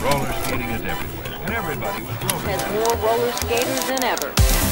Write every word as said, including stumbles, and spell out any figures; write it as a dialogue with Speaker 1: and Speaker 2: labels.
Speaker 1: Roller skating is everywhere, and everybody was roller
Speaker 2: Has more roller skaters than ever.